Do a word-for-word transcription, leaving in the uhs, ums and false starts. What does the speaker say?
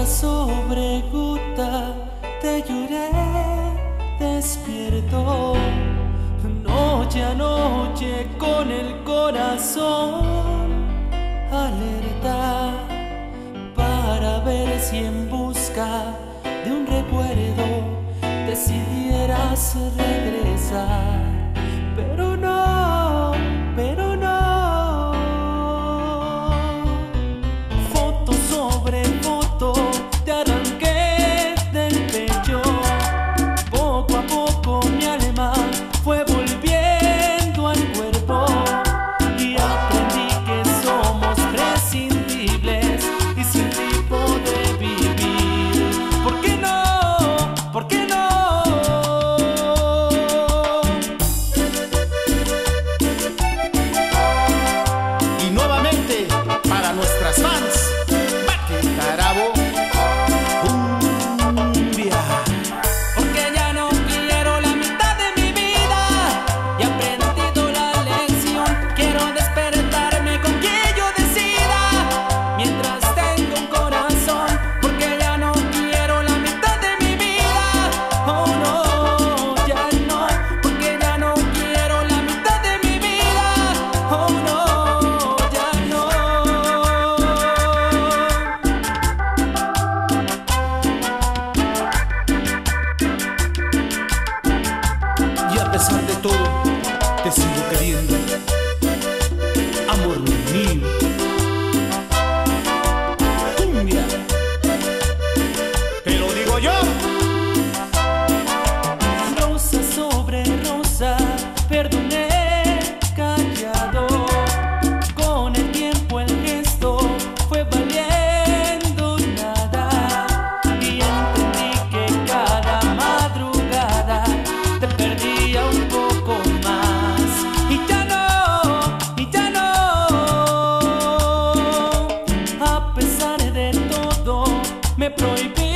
Gota sobre gota te lloré despierto, noche a noche con el corazón alerta, para ver si en busca de un recuerdo decidieras regresar. Pero no, pero no. Foto sobre foto te arranqué del pecho. Poco a poco mi alma fue volviendo al cuerpo y aprendí que somos prescindibles y sin ti poder vivir. ¿Por qué no? ¿Por qué no? Nuestras fans, Bate Carabo, cumbia. Porque ya no quiero la mitad de mi vida y he aprendido la lección. Quiero despertarme con quien yo decida mientras tengo un corazón. Porque ya no quiero la mitad de mi vida. Oh no, ya no. Porque ya no quiero la mitad de mi vida. Oh no. A pesar de todo, te sigo queriendo, amor mío. Cumbia, te lo digo yo. Rosa sobre rosa, perdoné callado. Con el tiempo el gesto fue valiendo nada y entendí que cada madrugada te perdía un poco más. Y ya no, y ya no. A pesar de todo, me prohibí